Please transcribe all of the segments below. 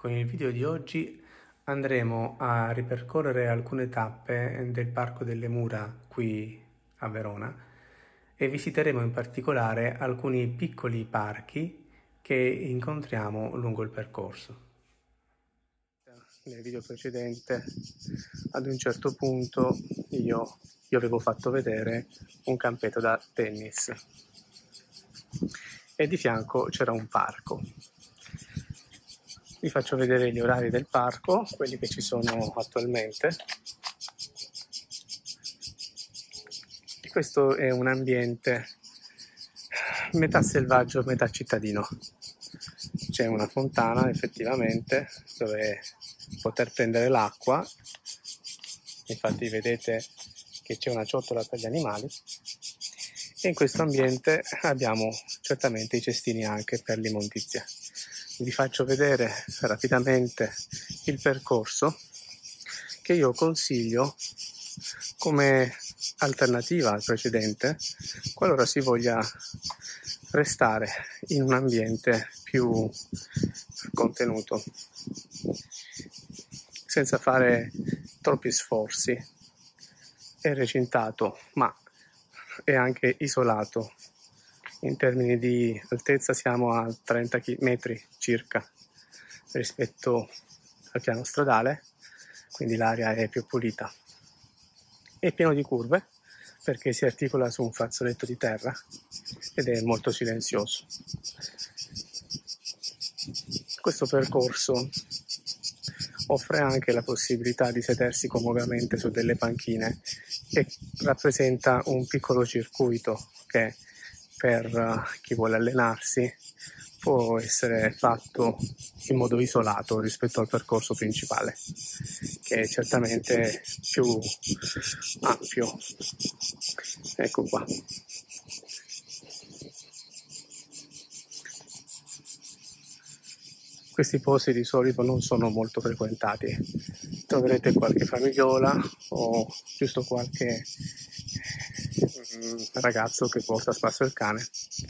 Con il video di oggi andremo a ripercorrere alcune tappe del Parco delle Mura qui a Verona e visiteremo in particolare alcuni piccoli parchi che incontriamo lungo il percorso. Nel video precedente, ad un certo punto, io vi avevo fatto vedere un campetto da tennis e di fianco c'era un parco. Vi faccio vedere gli orari del parco, quelli che ci sono attualmente. Questo è un ambiente metà selvaggio, metà cittadino. C'è una fontana effettivamente dove poter prendere l'acqua, infatti vedete che c'è una ciotola per gli animali, e in questo ambiente abbiamo certamente i cestini anche per l'immondizia. Vi faccio vedere rapidamente il percorso che io consiglio come alternativa al precedente qualora si voglia restare in un ambiente più contenuto, senza fare troppi sforzi. È recintato, ma è anche isolato. In termini di altezza siamo a 30 metri circa rispetto al piano stradale, quindi l'aria è più pulita. È pieno di curve perché si articola su un fazzoletto di terra ed è molto silenzioso. Questo percorso offre anche la possibilità di sedersi comodamente su delle panchine e rappresenta un piccolo circuito che per chi vuole allenarsi può essere fatto in modo isolato rispetto al percorso principale, che è certamente più ampio. Ecco qua. Questi posti di solito non sono molto frequentati, troverete qualche famigliola o giusto qualche ragazzo che porta a spasso il cane,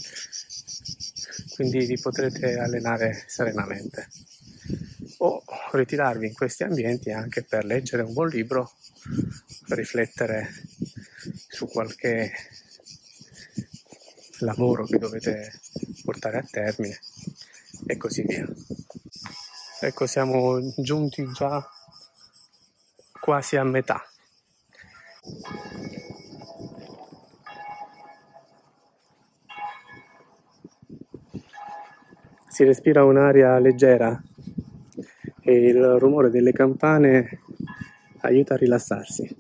quindi vi potrete allenare serenamente o ritirarvi in questi ambienti anche per leggere un buon libro, per riflettere su qualche lavoro che dovete portare a termine e così via. Ecco, siamo giunti già quasi a metà. Si respira un'aria leggera e il rumore delle campane aiuta a rilassarsi.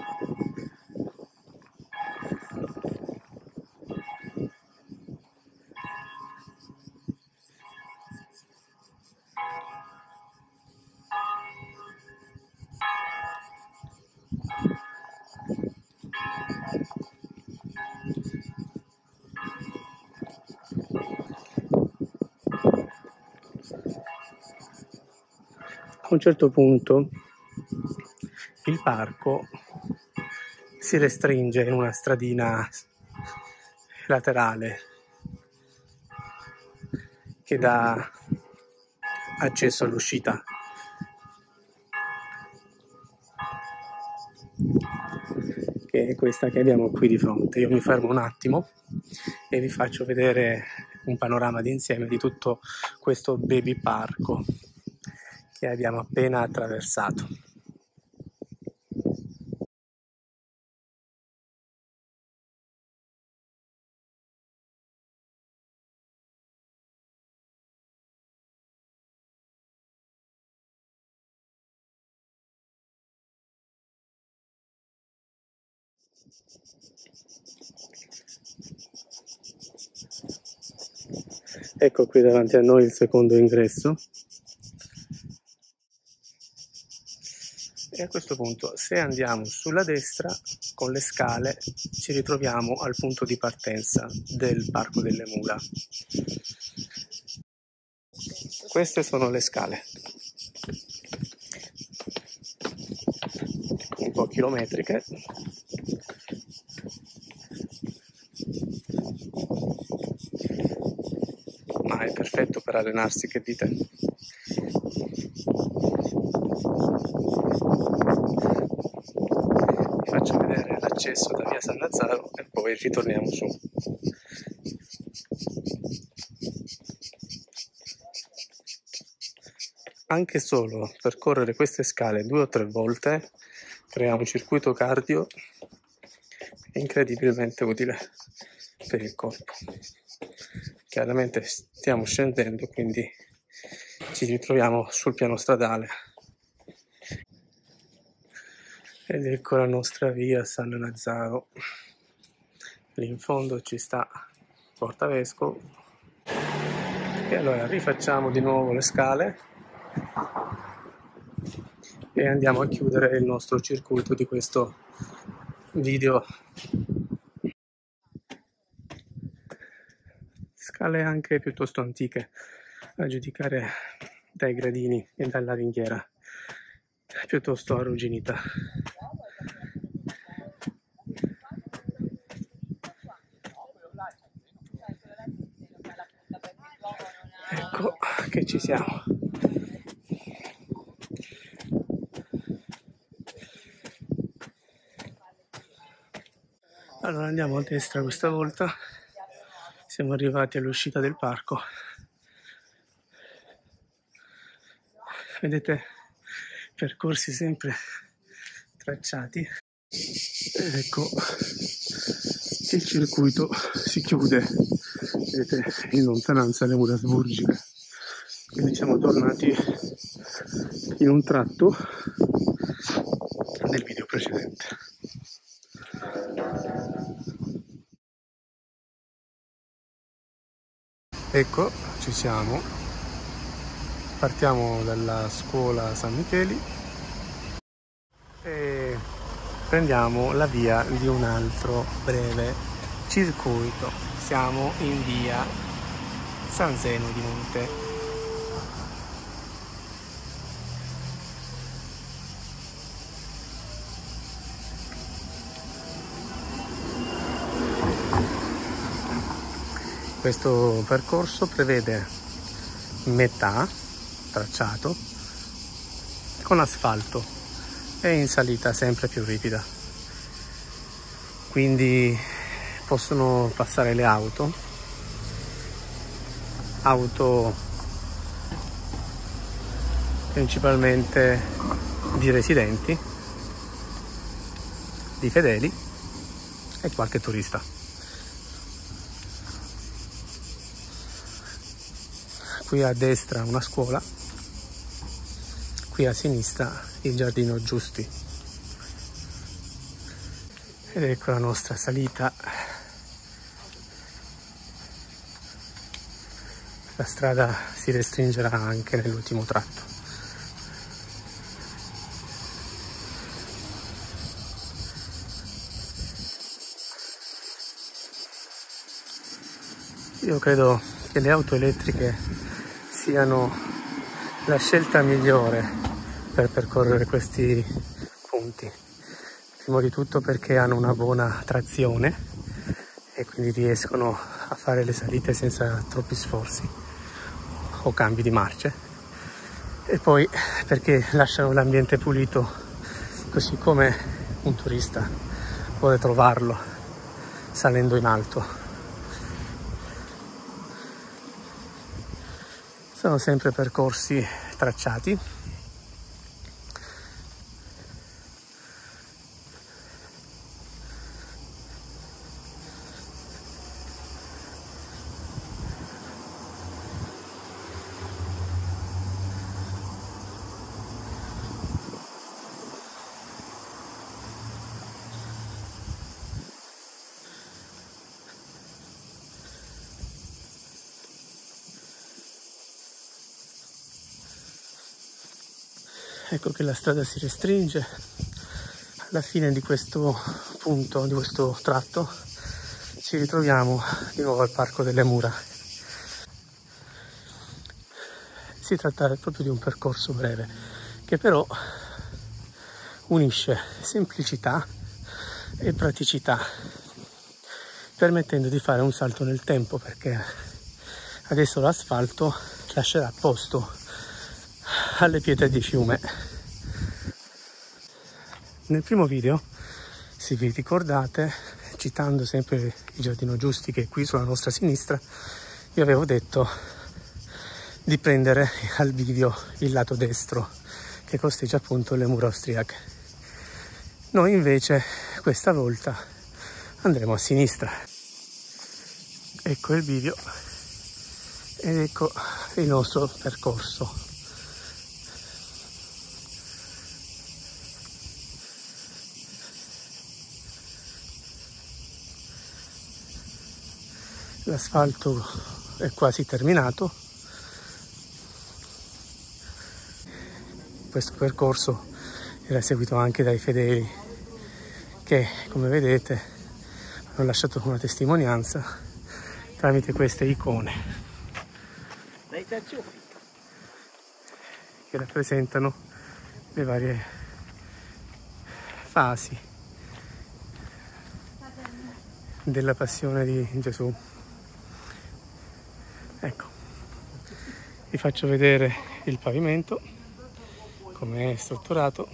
A un certo punto il parco si restringe in una stradina laterale che dà accesso all'uscita. Che è questa che abbiamo qui di fronte. Io mi fermo un attimo e vi faccio vedere un panorama d'insieme di tutto questo baby parco che abbiamo appena attraversato. Ecco qui davanti a noi il secondo ingresso. E a questo punto, se andiamo sulla destra con le scale, ci ritroviamo al punto di partenza del Parco delle Mura. Queste sono le scale, un po' chilometriche, ma è perfetto per allenarsi, che dite? Vi faccio vedere l'accesso da via San Lazzaro e poi ritorniamo su. Anche solo percorrere queste scale 2 o 3 volte crea un circuito cardio incredibilmente utile per il corpo. Chiaramente stiamo scendendo, quindi ci ritroviamo sul piano stradale. Ed ecco la nostra via San Lazzaro. Lì in fondo ci sta Porta Vescovo. E allora rifacciamo di nuovo le scale e andiamo a chiudere il nostro circuito di questo video. Scale anche piuttosto antiche, a giudicare dai gradini e dalla ringhiera, piuttosto arrugginita. Ecco che ci siamo. Allora andiamo a destra questa volta, siamo arrivati all'uscita del parco. Vedete, percorsi sempre tracciati. Ed ecco che il circuito si chiude, vedete in lontananza le mura asburgiche. Quindi siamo tornati in un tratto del video precedente. Ecco, ci siamo. Partiamo dalla scuola San Micheli e prendiamo la via di un altro breve circuito. Siamo in via San Zeno di Monte. Questo percorso prevede metà tracciato con asfalto e in salita sempre più ripida, quindi possono passare le auto principalmente di residenti, di fedeli e qualche turista. Qui a destra una scuola, qui a sinistra il giardino Giusti. Ed ecco la nostra salita. La strada si restringerà anche nell'ultimo tratto. Io credo che le auto elettriche siano la scelta migliore per percorrere questi punti. Prima di tutto perché hanno una buona trazione e quindi riescono a fare le salite senza troppi sforzi o cambi di marce, e poi perché lasciano l'ambiente pulito, così come un turista vuole trovarlo salendo in alto. Sono sempre percorsi tracciati. Ecco che la strada si restringe. Alla fine di questo punto, di questo tratto, ci ritroviamo di nuovo al Parco delle Mura. Si tratta proprio di un percorso breve che però unisce semplicità e praticità, permettendo di fare un salto nel tempo, perché adesso l'asfalto lascerà posto alle pietre di fiume. Nel primo video, se vi ricordate, citando sempre il Giardino Giusti che è qui sulla nostra sinistra, io avevo detto di prendere al bivio il lato destro che costeggia appunto le mura austriache. Noi invece questa volta andremo a sinistra. Ecco il bivio ed ecco il nostro percorso. L'asfalto è quasi terminato. Questo percorso era seguito anche dai fedeli che, come vedete, hanno lasciato una testimonianza tramite queste icone che rappresentano le varie fasi della passione di Gesù. Ecco, vi faccio vedere il pavimento, come è strutturato.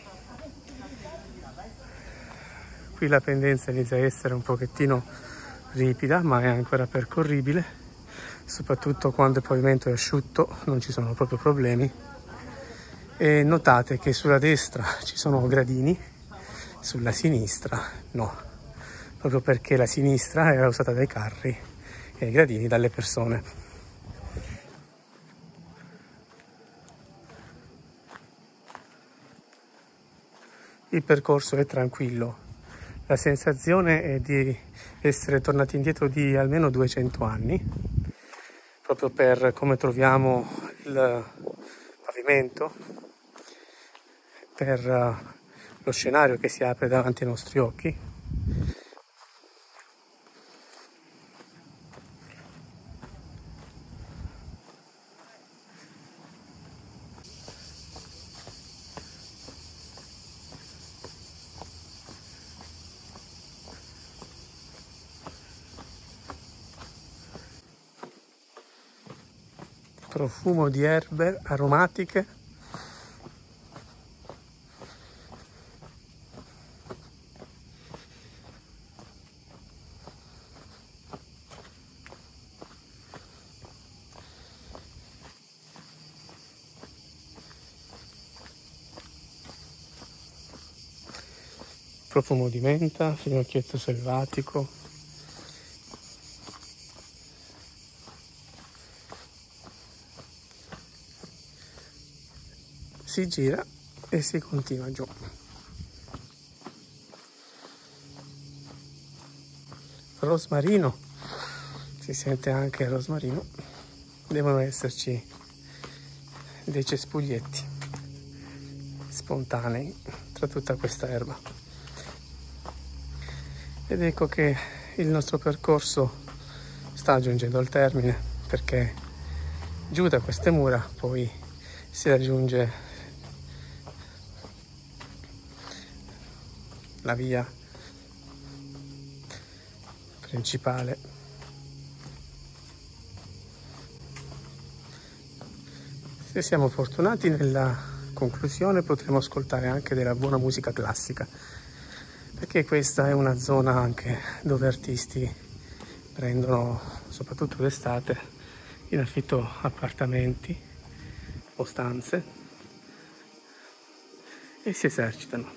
Qui la pendenza inizia a essere un pochettino ripida, ma è ancora percorribile, soprattutto quando il pavimento è asciutto, non ci sono proprio problemi. E notate che sulla destra ci sono gradini, sulla sinistra no, proprio perché la sinistra era usata dai carri e i gradini dalle persone. Il percorso è tranquillo, la sensazione è di essere tornati indietro di almeno 200 anni, proprio per come troviamo il pavimento, per lo scenario che si apre davanti ai nostri occhi. Profumo di erbe aromatiche. Profumo di menta, finocchietto selvatico. Si gira e si continua giù. Rosmarino, si sente anche il rosmarino. Devono esserci dei cespuglietti spontanei tra tutta questa erba. Ed ecco che il nostro percorso sta giungendo al termine, perché giù da queste mura poi si raggiunge la via principale. Se siamo fortunati nella conclusione potremo ascoltare anche della buona musica classica, perché questa è una zona anche dove artisti prendono, soprattutto d'estate, in affitto appartamenti o stanze e si esercitano.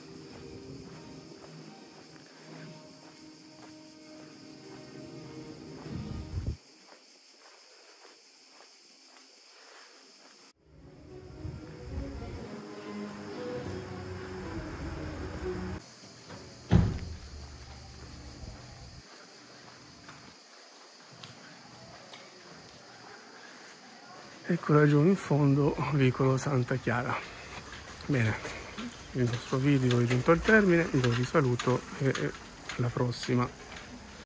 Ecco laggiù in fondo vicolo Santa Chiara. Bene, il nostro video è giunto al termine, io vi saluto e alla prossima.